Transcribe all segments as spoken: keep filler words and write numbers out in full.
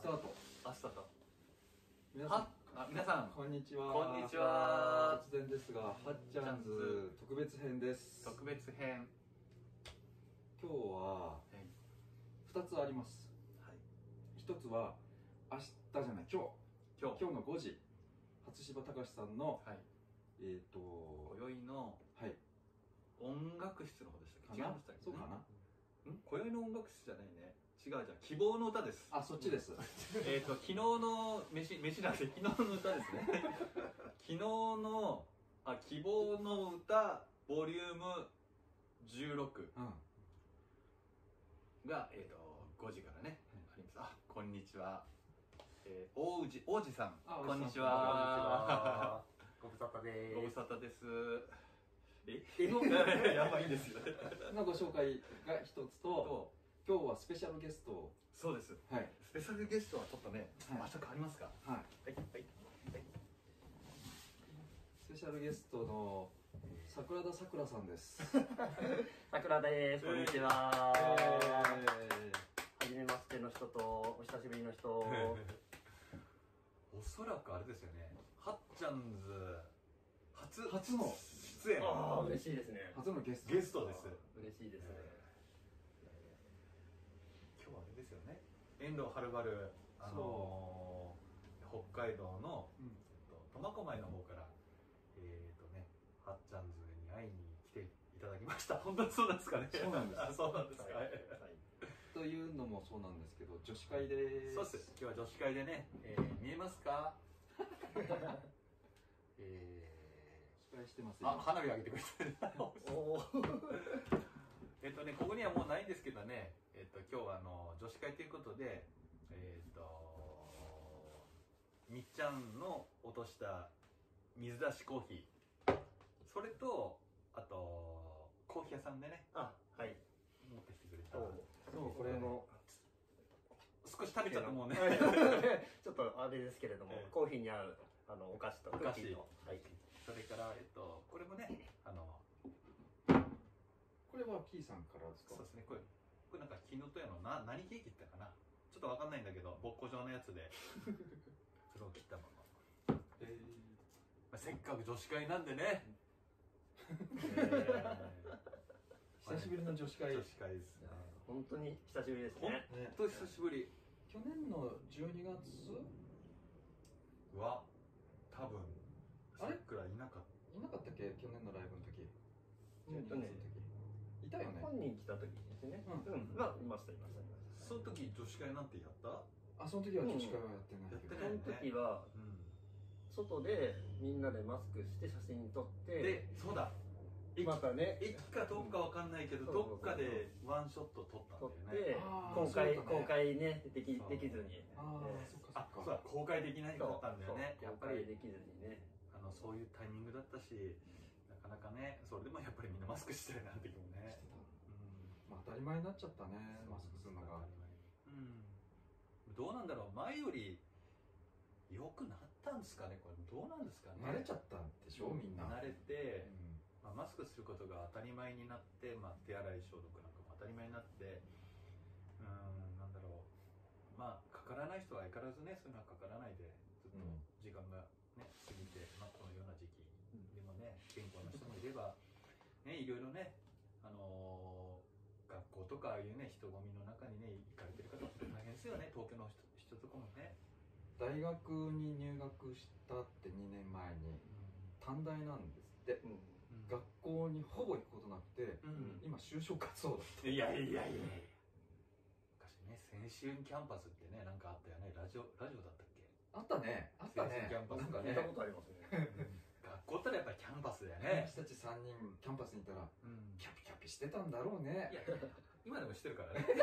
スタート。 あ、スタート。 皆さん、 あ、皆さん、 こんにちは。 こんにちは。 突然ですが、はっちゃんず特別編です。 特別編。 今日はふたつあります。 はい。 ひとつは明日じゃない、今日。 今日。 今日のごじ、初柴隆さんの、 はい。 えっと、 今宵のはい。 音楽室の方でしたっけ？違いましたっけ？ そうかな。 ん？今宵の音楽室じゃないね。違うじゃん。希望の歌です。 あ、そっちです。 えっと昨日の飯飯なんで昨日の歌ですね。昨日のあ希望の歌ボリュームじゅうろくがえっとごじからねあります。あ、こんにちは。えー、王子王子さん、こんにちは。 ご無沙汰でーす。 ご無沙汰です。え？ えやばいんですよ。 のご紹介がひとつと、今日はスペシャルゲストを。 そうです。 はい。 スペシャルゲストはちょっとね、 はい、 場所変わりますか。 はい。 はいはいはい。 スペシャルゲストの桜田さくらさんです。 桜です。こんにちは。はじめましての人とお久しぶりの人。 おそらくあれですよね。はっちゃんず初初の出演。 ああ、嬉しいですね。 初のゲスト。 ゲストです。 嬉しいですね。 今日はあれですよね。遠路はるばるあのー、北海道の苫小牧の方からえっとね、はっちゃんずに会いに来ていただきました。本当にそうなんですかね。 そうなんです。 あ、そうなんですか。はい。 というのもそうなんですけど、女子会で。 そうです。今日は女子会でね、えー、見えますか？えー、女子会してますよ。あ、花火上げてくれてる。 おえっとね、ここにはもうないんですけどね、えっと今日はあの女子会ということで、えっとみっちゃんの落とした水出しコーヒー、それとあとコーヒー屋さんでね、 あ、はい、 持ってきてくれた。 そう、これも少し食べちゃったもんね。 ちょっとあれですけれども、コーヒーに合うあのお菓子とクッキーと、 はい、それからえっとこれもね、あのこれは P さんからですか？ そうですね。これこれなんか昨日とやのな何ケーキってかな、ちょっとわかんないんだけど、ぼっこ状のやつでそれを切ったまま。えー、まあ、せっかく女子会なんでね。えー、久しぶりの女子会。 女子会ですね。 本当に久しぶりですね。 本当久しぶり。 去年のじゅうにがつは多分あれくらいいなかった。 いなかったっけ？去年のライブの時。 えっとね。 いたよね。 本人来た時ですね。うん。がいましたいましたいました。 その時女子会なんてやった？ あ、その時は女子会はやってないけど。 その時は外でみんなでマスクして写真撮って。 で、そうだ。 またね。 駅かどっかわかんないけど、どっかでワンショット撮ったんだよね。 公開公開ねできできずに。 ああ、そっかそっか。公開できないかったんだよね。 やっぱりできずにね。 あのそういうタイミングだったし。なかなかね、それでもやっぱりみんなマスクしてるなんていうのね。 まあ当たり前になっちゃったね、マスクするのが。 うん。どうなんだろう、前より良くなったんですかね、これどうなんですかね。 慣れちゃったんでしょ、みんな。 慣れて、まあマスクすることが当たり前になって、まあ手洗い消毒なんかも当たり前になって、うん、なんだろう、まあかからない人は相変わらずね、そういうのはかからないでずっと時間がね過ぎて、まあこのような時期。でもね、健康な人もいれば、ね、いろいろね、あのー、学校とかああいうね、人混みの中にね、行かれてる方って大変ですよね、東京の 人, 人とかもね。 大学に入学したってにねんまえに、うん、短大なんですって、うん、学校にほぼ行くことなくて、うん、今就職活動だって。 いやいやいや昔ね、青春キャンパスってね、なんかあったよね、ラジオ、ラジオだったっけ？ あったね、あったね。 青春キャンパスなんか聞いたことありますね。 学校ったらやっぱりキャンパスだよね。 私たちさんにんキャンパスにいたら、うん、キャピキャピしてたんだろうね。 いや、今でもしてるからね。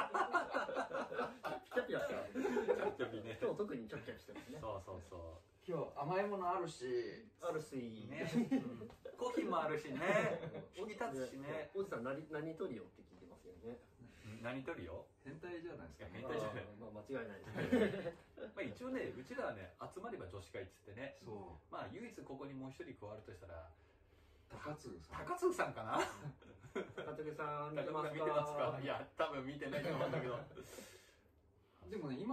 キャピキャピした。キャピキャピね。今日特にキャピキャピしてますね。 そうそうそう。 今日甘いものあるし、 あるしね。コーヒーもあるしね。引き立つしね。 おじさん何何トリオって聞いてますよね。 何トリオ？ 変態じゃないですか。 変態じゃない。 まあ間違いないですね。 まあ一応ね、うちらはね、集まれば女子会っつってね。 そう。 まあ唯一ここにもう一人加わるとしたら、 高津さん。 高津さんかな？ 高津さん見てますか？ 見てますか？いや、多分見てないと思うんだけど。 でもね、今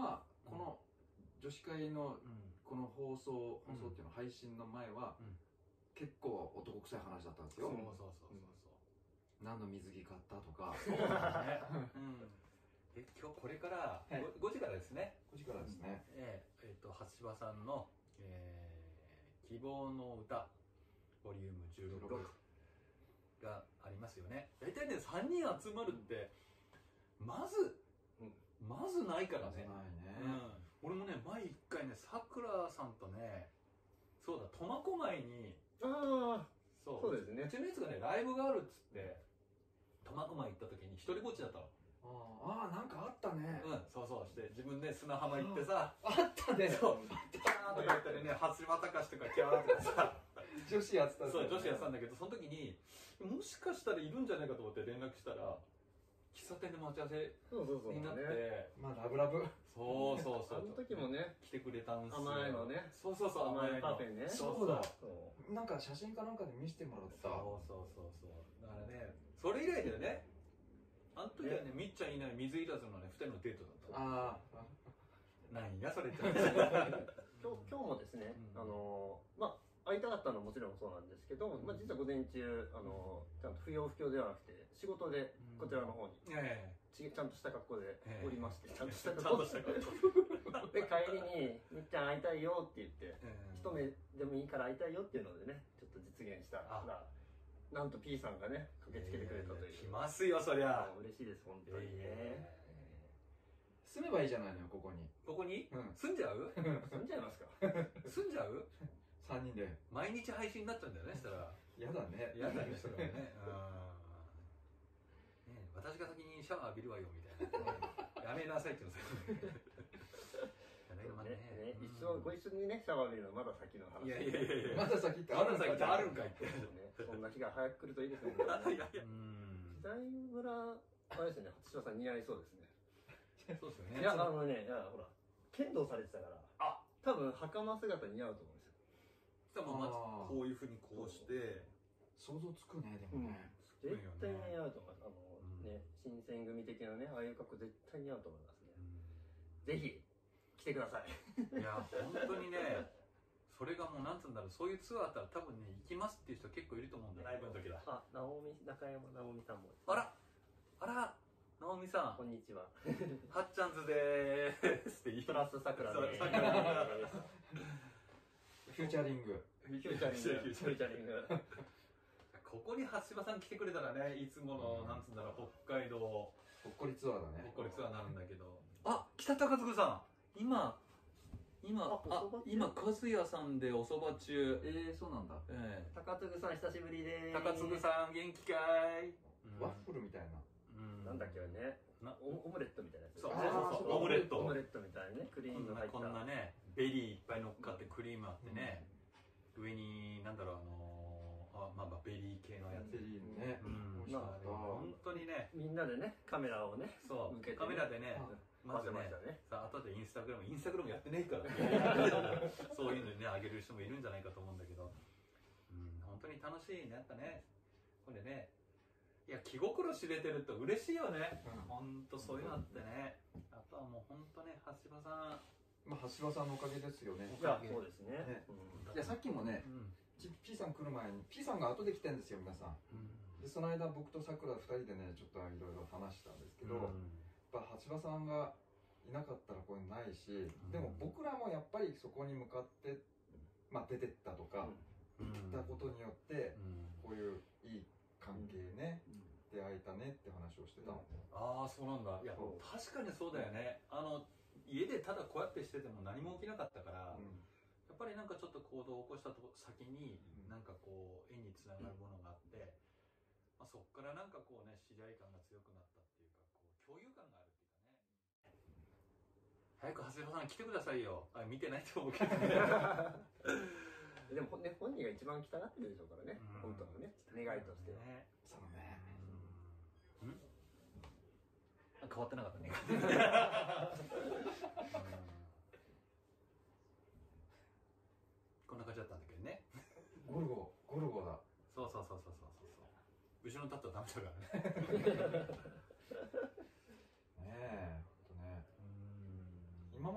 この女子会のこの放送放送っていうの配信の前は結構男臭い話だったんですよ。 そうそうそうそうそう。 何の水着買ったとか。 そうだね。え今日これからごじからですね。 ごじからですね。 ええっと橋場さんの希望の歌ボリュームじゅうろくがありますよね。大体ねさんにん集まるってまずまずないからね。俺もね前一回ねさくらさんとねそうだ苫小牧にああそうですね。 うちのやつがねライブがあるっつって苫小牧行った時に一人ぼっちだったの。 ああなんかあったね。 うんそうそうして自分で砂浜行ってさあったね。 そうキャーとか言ったりね橋場隆とかキャーとかさ女子やってた。 そう女子やってたんだけどその時にもしかしたらいるんじゃないかと思って連絡したら喫茶店で待ち合わせになってまあラブラブ。 そうそうそうあの時もね来てくれたんすよ。 甘いのね。 そうそうそう甘いカフェね。 そうだ。なんか写真かなんかで見せてもらった。 そうそうそうそうだからねそれ以来だよね。あの時はねみっちゃんいない水入らずのねふたりのデートだった。ああなんやそれって今日今日もですねあのまあ会いたかったのはもちろんそうなんですけど、まあ、実は午前中あのちゃんと不要不急ではなくて仕事でこちらの方に、ち, ちゃんとした格好でおりまして、ちゃんとした格好で帰りに「みっちゃん会いたいよ」って言って、一目でもいいから会いたいよっていうのでねちょっと実現したらなんと P さんがね駆けつけてくれたという。 来ますよそりゃ。 嬉しいです本当にね。 住めばいいじゃないのよここに。 ここに住んじゃう？ 住んじゃいますか。 住んじゃう？ さんにんで毎日配信になっちゃうんだよねしたら。 やだね。 やだねそれはね。ね私が先にシャワー浴びるわよみたいな。やめなさいって言うんですよ。 一緒ご一緒にねシャワー浴びるのまだ先の話。 いやいやいやまだ先ってあるんかいってあるんかいって。 そんな日が早く来るといいですね。 いやいや。 時代村あれですね初島さん似合いそうですね。 そうですよね。 いやあのねいやほら剣道されてたからあ多分袴姿似合うと思うんですよ。 そしたらまあこういうふうにこうして想像つくねでもね。 絶対似合うと思います。あのね新選組的なねああいう格好絶対似合うと思いますね。ぜひ来てください。 いや本当にねそれがもうなんつうんだろうそういうツアーあったら多分ね行きますっていう人結構いると思うんだよライブの時だ。 あ直美中山直美さんも。 あらあら直美さんこんにちは。 はっちゃんずでーすって言いプラスさくらでーす。 フューチャリング。 フューチャリング。フューチャリング。 ここに橋場さん来てくれたらねいつものなんつうんだろう北海道ほっこりツアーだね。 ほっこりツアーになるんだけど。あ北高嗣さん今今あ今和也さんでおそば中。 えーそうなんだ。 ええ高嗣さん久しぶりでーす。 高嗣さん元気かい。 ワッフルみたいな。 なんだっけねオムレットみたいなやつ。 そうそうそうオムレットオムレットみたいなねクリーム入ったこんなねベリーいっぱい乗っかってクリームあってね上になんだろうあのあまあまあベリー系のやつ。 ベリーね。 本当にねみんなでねカメラをねそうカメラでねまずねさあ後でインスタグラムインスタグラムやってねえからそういうのにねあげる人もいるんじゃないかと思うんだけどうん本当に楽しいねやったねこれね。いや気心知れてると嬉しいよね。本当そういうのあってね。あとはもう本当ね橋場さんまあ橋場さんのおかげですよね。 いやそうですね。 いやさっきもね P さん来る前に P さんが後で来てんですよ皆さん。でその間僕とさくらふたりでねちょっといろいろ話したんですけど、やっぱ橋場さんがいなかったらこれないし、でも僕らもやっぱりそこに向かってまあ出てったとか行ったことによってこういういい関係ね、出会えたねって話をしてたの。 ああそうなんだ。いや確かにそうだよね。あの家でただこうやってしてても何も起きなかったから、やっぱりなんかちょっと行動を起こしたと先になんかこう絵につながるものがあって、まあ、そこからなんかこうね知り合い感が強くなったっていうかこう共有感があるっていうかね。早く長谷川さん来てくださいよ。あ見てないと思うけどね。 でもね本人が一番来たがってるでしょうからね。本当のね願いとしては。 そうね。 変わってなかったね。こんな感じだったんだけどね。 ゴルゴゴルゴだ。 そうそうそうそうそうそう。後ろに立ったらダメだからね。ねえ、ほんとね。今ま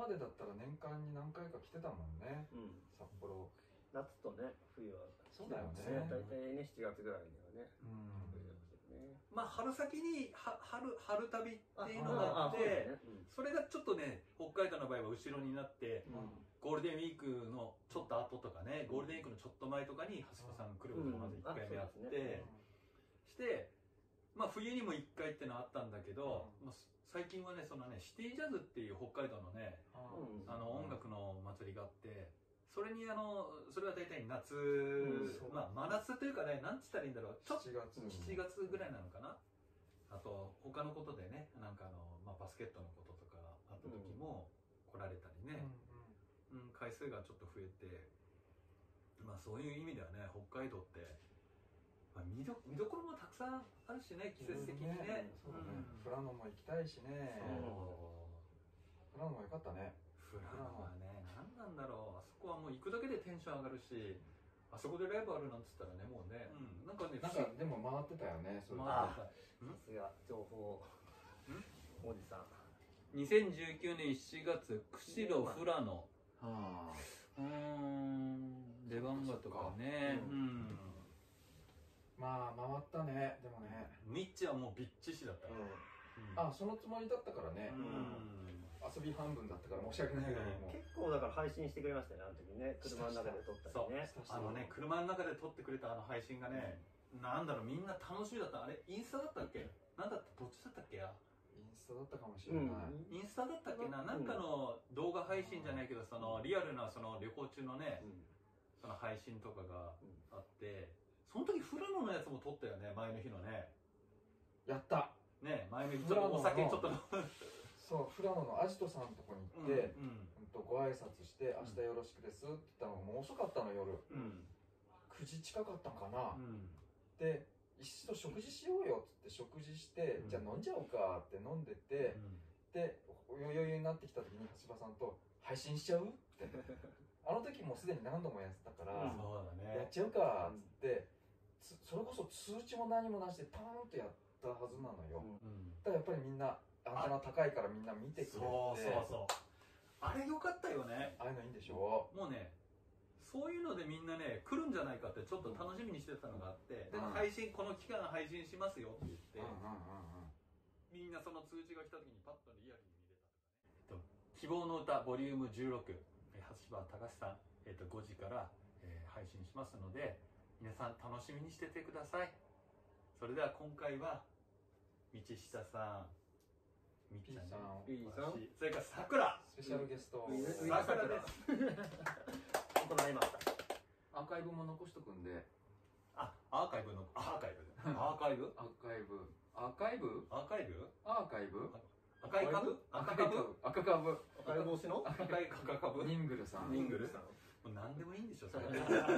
でだったら年間に何回か来てたもんね、うん、札幌。 夏とね冬はそうだよね。 大体ねしちがつぐらいにはね、うん、 まあ春先には春春旅っていうのがあって、それがちょっとね北海道の場合は後ろになって、うん、ゴールデンウィークのちょっと後とかね、ゴールデンウィークのちょっと前とかに橋場さん来ることがまずいっかいめあって、して、まあ冬にもいっかいってのはあったんだけど、まあ、最近はねそのねシティジャズっていう北海道のね、あの音楽の祭りがあって。それにあのそれは大体夏、うん、まあ真夏というかね、なんつったらいいんだろう、ちょっとしちがつぐらいなのかな。あと他のことでね、なんかあの、まあ、バスケットのこととかあった時も来られたりね、うん、うん、回数がちょっと増えて、まあそういう意味ではね、北海道って、まあ、見ど見どころもたくさんあるしね、季節的にね。 そうだね。富良野も行きたいしね。富良野もよかったね。 富良野はね、何なんだろう、あそこはもう行くだけでテンション上がるし、あそこでライブあるなんつったらね、もうね、うん、なんかね、 なんかでも回ってたよね、それ。 さすが情報おじさん。 にせんじゅうきゅうねんしちがつ、釧路富良野。はあ、うーん、出番がとかね、うん。 まあ回ったね、でもね。 ミッチはもうビッチシだった。 あ、そのつもりだったからね。遊び半分だったから申し訳ないけども、 結構だから配信してくれましたね、あの時ね。車の中で撮ったりね。 あのね、車の中で撮ってくれたあの配信がね、なんだろう、みんな楽しみだった。あれインスタだったっけ、なんだった、どっちだったっけや。 インスタだったかもしれない。 インスタだったっけな、なんかの動画配信じゃないけど、そのリアルなその旅行中のね、その配信とかがあって、その時富良野のやつも撮ったよね、前の日のね。 やったね、前の日ちょっとお酒ちょっとそう、富良野のアジトさんのとこに行って、うんうん、とご挨拶して「明日よろしくです」って言ったのがもう遅かったの、夜、うん、くじ近かったんかな、うん、で一度食事しようよっつって食事して、うん、じゃあ飲んじゃおうかって飲んでて、うん、で余裕になってきた時に橋場さんと「配信しちゃう?」ってあの時もうすでに何度もやってたから、うん、そうだね、やっちゃうかっつって、うん、それこそ通知も何もなしでパーンとやったはずなのよ、うん、だからやっぱりみんなアンテナ高いからみんな見てくれて、 そうそうそう、あれ良かったよね。 ああいうのいいんでしょ。 もうね、そういうのでみんなね来るんじゃないかってちょっと楽しみにしてたのがあって、うん、で配信この期間配信しますよって言って、みんなその通知が来た時にパッとリアルに見れたとかね。えっと、希望の歌ボリュームじゅうろく、橋場隆さん、えっと、ごじから、えー、配信しますので、皆さん楽しみにしててください。それでは今回は道下さん、みっちゃん、 P さん、 それからさくら、 スペシャルゲストさくらです。 行いました。 アーカイブも残しとくんで。 あ、アーカイブのアーカイブアーカイブアーカイブアーカイブアーカイブアーカイブ赤い株赤株赤株赤い帽子の赤い赤株ニングルさん、 ニングルさん、もう何でもいいんでしょそれ。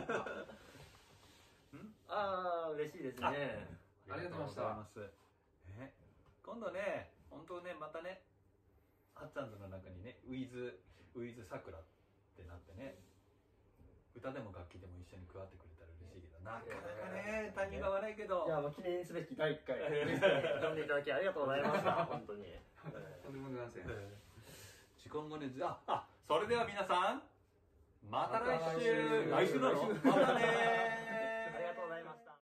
ああ嬉しいですね。 ありがとうございます。 え、今度ね、本当ね、またね、ハッツァンズの中にね、ウィズウィズさくらってなってね、歌でも楽器でも一緒に加わってくれたら嬉しいけど、なかなかね、タイミング合わないけど。 いや、もう記念すべきだいいっかい呼んでいただきありがとうございました。本当に。 とんでもございません。 時間がね、あ、あ、それでは皆さん、また来週。来週なの？またねー。